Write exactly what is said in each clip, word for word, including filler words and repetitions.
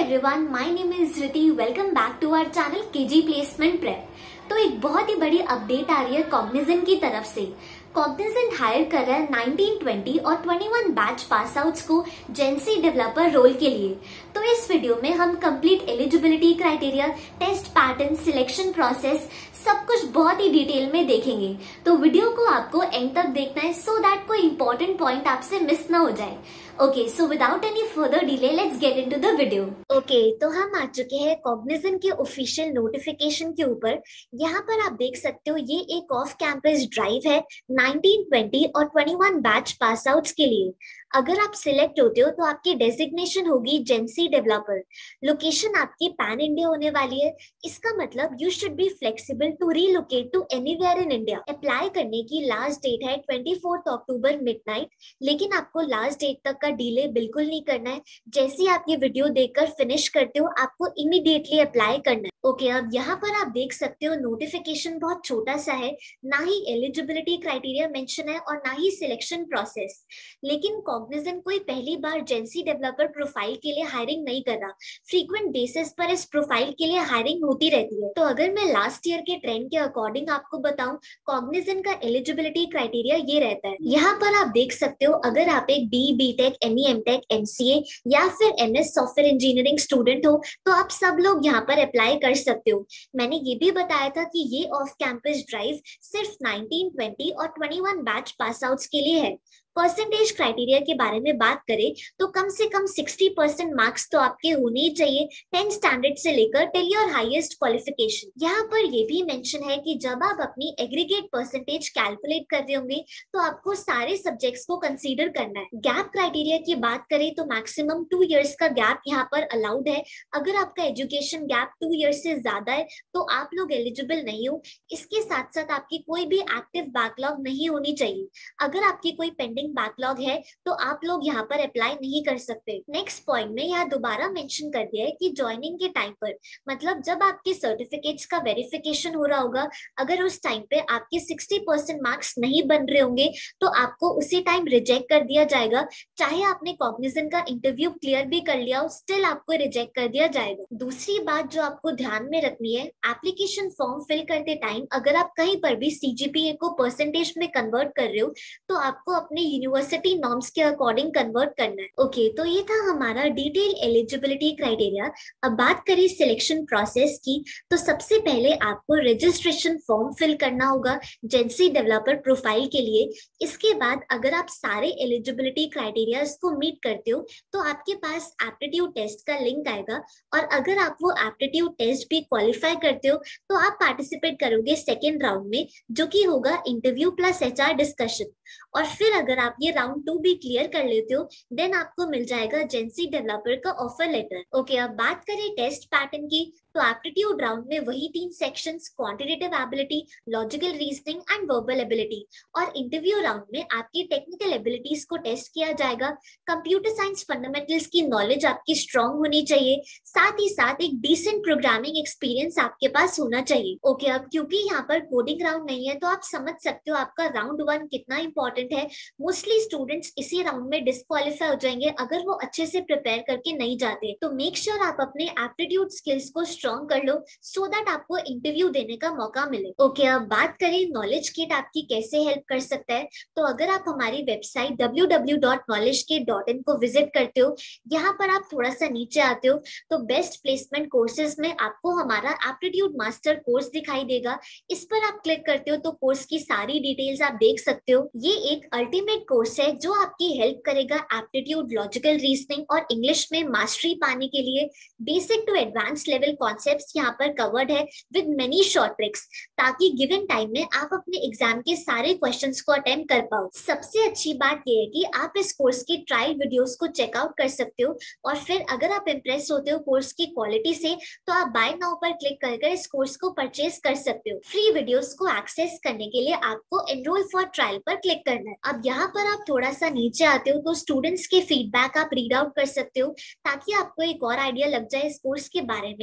everyone, my name is Riti. Welcome back to our channel K G Placement Prep. तो एक बहुत ही बड़ी update आ रही है कॉग्निजेंट की तरफ से। कॉग्निजेंट हायर कर रहा है नाइनटीन ट्वेंटी और twenty one batch pass outs को जेंसी डेवलपर रोल के लिए। तो इस वीडियो में हम complete eligibility criteria, test pattern, selection process सब कुछ बहुत ही डिटेल में देखेंगे। तो वीडियो को आपको एंड तक देखना है सो दैट कोई इंपॉर्टेंट पॉइंट आपसे मिस ना हो जाए। Okay, so without any further delay let's get into the video. Okay, तो हम आ चुके हैं कॉग्निजेंट के ऑफिशियल नोटिफिकेशन के ऊपर। यहाँ पर आप देख सकते हो ये एक ऑफ कैंपस ड्राइव है नाइनटीन ट्वेंटी और twenty one batch pass outs के लिए। अगर आप सिलेक्ट होते हो तो आपकी डेजिग्नेशन होगी जेंसी डेवलपर। लोकेशन आपकी पैन इंडिया होने वाली है। इसका मतलब you should be flexible to relocate to anywhere in India. Apply करने की लास्ट डेट है ट्वेंटी फोर्थ अक्टूबर मिडनाइट, लेकिन आपको लास्ट डेट तक का डिले बिल्कुल नहीं करना है। जैसे ही आप ये वीडियो देखकर फिनिश करते हो आपको इमीडिएटली अप्लाई करना है। ओके okay, अब यहाँ पर आप देख सकते हो नोटिफिकेशन बहुत छोटा सा है, ना ही एलिजिबिलिटी क्राइटेरिया मेंशन है और ना ही सिलेक्शन प्रोसेस। लेकिन कॉग्निजेंट कोई पहली बार जेंसी डेवलपर प्रोफाइल के लिए हायरिंग नहीं कर रहा। फ्रीक्वेंट बेसिस पर इस प्रोफाइल के लिए हायरिंग होती रहती है। तो अगर मैं लास्ट ईयर के ट्रेंड के अकॉर्डिंग आपको बताऊं, कॉग्निजेंट का एलिजिबिलिटी क्राइटेरिया ये रहता है। यहाँ पर आप देख सकते हो अगर आप एक B B tech, M E M tech, M C A या फिर M S software engineering student हो तो आप सब लोग यहाँ पर अप्लाई कर सकते हो। मैंने ये भी बताया था कि ये ऑफ कैंपस ड्राइव सिर्फ नाइनटीन ट्वेंटी और twenty one batch pass outs के लिए है। परसेंटेज क्राइटेरिया के बारे में बात करें तो कम से कम सिक्सटी परसेंट मार्क्स तो आपके होने ही चाहिए टेंथ स्टैंडर्ड से लेकर टिल योर हाईएस्ट क्वालिफिकेशन। यहाँ पर ये भी मेंशन है कि जब आप अपनी एग्रीगेट परसेंटेज कैलकुलेट कर रहे होंगे तो आपको सारे सब्जेक्ट्स को कंसीडर करना है। गैप क्राइटेरिया की बात करें तो मैक्सिमम टू इयर्स का गैप यहाँ पर अलाउड है। अगर आपका एजुकेशन गैप टू इयर्स से ज्यादा है तो आप लोग एलिजिबल नहीं हो। इसके साथ साथ आपकी कोई भी एक्टिव बैकलॉग नहीं होनी चाहिए। अगर आपकी कोई पेंडिंग बैकलॉग है तो आप लोग यहाँ पर अप्लाई नहीं कर सकते। नेक्स्ट पॉइंट में यहाँ दोबारा मेंशन कर दिया है कि ज्वाइनिंग के टाइम पर, मतलब जब आपके सर्टिफिकेट्स का वेरिफिकेशन हो रहा होगा, अगर उस टाइम पे आपके सिक्सटी परसेंट मार्क्स नहीं बन रहे होंगे तो आपको उसी टाइम रिजेक्ट कर दिया जाएगा। चाहे आपने कॉग्निजेंट का इंटरव्यू क्लियर भी कर लिया हो, स्टिल आपको रिजेक्ट कर दिया जाएगा। दूसरी बात जो आपको ध्यान में रखनी है, एप्लीकेशन फॉर्म फिल करते टाइम अगर आप कहीं पर भी सी जी पी ए को परसेंटेज में कन्वर्ट कर रहे हो तो आपको अपने यूनिवर्सिटी नॉर्म्स के अकॉर्डिंग कन्वर्ट करना है। ओके okay, तो ये था हमारा डिटेल एलिजिबिलिटी क्राइटेरिया। अब बात करें सिलेक्शन प्रोसेस की, तो सबसे पहले आपको रजिस्ट्रेशन फॉर्म फिल करना होगा जेंसी डेवलपर प्रोफाइल के लिए। इसके बाद अगर आप सारे एलिजिबिलिटी क्राइटेरियाज को मीट करते हो तो आपके पास एप्टीट्यूड टेस्ट का लिंक आएगा, और अगर आप वो एप्टीट्यूड टेस्ट भी क्वालिफाई करते हो तो आप पार्टिसिपेट करोगे सेकेंड राउंड में, जो कि होगा interview plus H R discussion. और फिर अगर आप ये राउंड टू भी क्लियर कर लेते हो देन आपको मिल जाएगा जेंसी डेवलपर का ऑफर लेटर। ओके, अब बात करें टेस्ट पैटर्न की, तो एप्टीट्यूड राउंड में वही तीन sections, quantitative ability, logical reasoning and verbal ability. और इंटरव्यू राउंड में आपकी टेक्निकल एबिलिटीज को टेस्ट किया जाएगा। कंप्यूटर साइंस फंडामेंटल्स की नॉलेज आपकी स्ट्रांग होनी चाहिए, साथ ही साथ एक डिसेंट प्रोग्रामिंग एक्सपीरियंस आपके पास होना चाहिए। ओके, अब क्योंकि यहाँ पर कोडिंग राउंड नहीं है तो आप समझ सकते हो आपका राउंड वन कितना इंपॉर्टेंट है। मोस्टली स्टूडेंट्स इसी राउंड में डिस्क्वालीफाई हो जाएंगे अगर वो अच्छे से प्रिपेयर करके नहीं जाते। तो मेक श्योर आप अपने एप्टीट्यूड स्किल्स को स्ट्रॉन्ग कर लो सो दैट आपको इंटरव्यू देने का मौका मिले। ओके okay, अब बात करें नॉलेज किट आपकी कैसे हेल्प कर सकता है, तो अगर आप हमारी website W W W dot knowledge kit dot in को विजिट करते हो, यहाँ पर आप थोड़ा सा नीचे आते हो तो बेस्ट प्लेसमेंट कोर्सेज में आपको हमारा एप्टीट्यूड मास्टर कोर्स दिखाई देगा। इस पर आप क्लिक करते हो तो कोर्स की सारी डिटेल्स आप देख सकते हो। ये एक अल्टीमेट कोर्स है जो आपकी हेल्प करेगा एप्टीट्यूड, लॉजिकल रीजनिंग और इंग्लिश में मास्टरी पाने के लिए। Basic to advance level concepts यहाँ पर कवर्ड है विद मेनी शॉर्ट ट्रिक्स, ताकि गिवन टाइम में आप अपने एग्जाम के सारे क्वेश्चंस को अटेम्प्ट कर पाओ। सबसे अच्छी बात यह है कि आप इस कोर्स की ट्रायल वीडियोस को चेकआउट कर सकते हो, और फिर अगर आप इम्प्रेस होते हो कोर्स की क्वालिटी से तो आप बाय नाउ पर क्लिक करके इस कोर्स को परचेज कर सकते हो। फ्री वीडियोस को एक्सेस करने के लिए आपको एनरोल फॉर ट्रायल पर क्लिक करना है। अब यहाँ पर आप थोड़ा सा नीचे आते हो तो स्टूडेंट्स के फीडबैक आप रीड आउट कर सकते हो, ताकि आपको एक और आइडिया लग जाए इस कोर्स के बारे में। इसके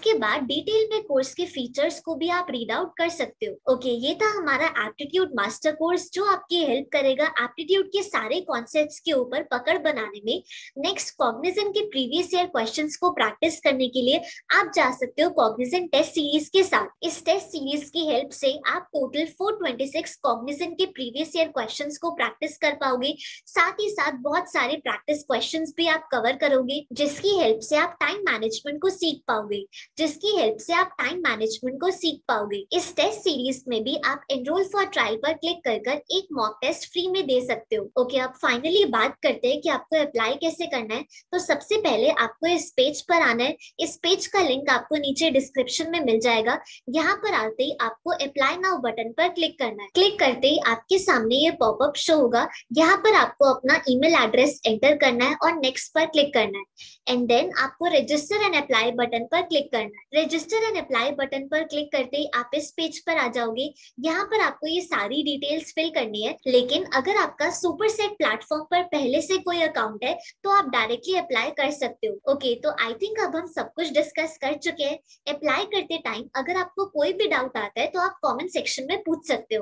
उसके बाद डिटेल में कोर्स के फीचर्स को भी आप रीड आउट कर सकते हो। ओके, ये था हमारा एप्टीट्यूड मास्टर कोर्स जो आपकी हेल्प करेगा एप्टीट्यूड के सारे कॉन्सेप्ट्स के ऊपर पकड़ बनाने में। नेक्स्ट, कॉग्निजेंट के प्रीवियस ईयर क्वेश्चंस को प्रैक्टिस करने के लिए आप जा सकते हो कॉग्निजेंट टेस्ट सीरीज के साथ। इस टेस्ट सीरीज की हेल्प से आप टोटल चार सौ छब्बीस कॉग्निजेंट के प्रीवियस ईयर क्वेश्चंस को प्रैक्टिस कर पाओगे। साथ ही साथ बहुत सारे प्रैक्टिस क्वेश्चंस भी आप कवर करोगे, जिसकी हेल्प से आप टाइम मैनेजमेंट को सीख पाओगे जिसकी हेल्प से आप टाइम मैनेजमेंट को सीख पाओगे। इस टेस्ट सीरीज में भी आप एनरोल फॉर ट्रायल पर क्लिक कर कर एक मॉक टेस्ट फ्री में दे सकते हो। ओके, अब फाइनली बात करते हैं कि आपको अप्लाई कैसे करना है। तो सबसे पहले आपको इस पेज पर आना है। इस पेज का लिंक आपको नीचे डिस्क्रिप्शन में मिल जाएगा। यहाँ पर आते ही आपको अप्लाई नाउ बटन पर क्लिक करना है। क्लिक करते ही आपके सामने ये पॉपअप शो होगा। यहाँ पर आपको अपना ईमेल एड्रेस एंटर करना है और नेक्स्ट पर क्लिक करना है। एंड देन आपको रजिस्टर एंड अप्लाई बटन पर क्लिक करना है। रजिस्टर एंड अप्लाई बटन पर क्लिक करते ही आप इस पेज पर आ जाओगे। यहाँ पर आपको ये सारी डिटेल्स फिल करनी है, लेकिन अगर आपका सुपरसेट प्लेटफॉर्म पर पहले से कोई अकाउंट है तो आप डायरेक्टली अप्लाई कर सकते हो। ओके, तो आई थिंक अब हम सब कुछ डिस्कस कर चुके हैं। अप्लाई करते टाइम अगर आपको कोई भी डाउट आता है तो आप कमेंट सेक्शन में पूछ सकते हो।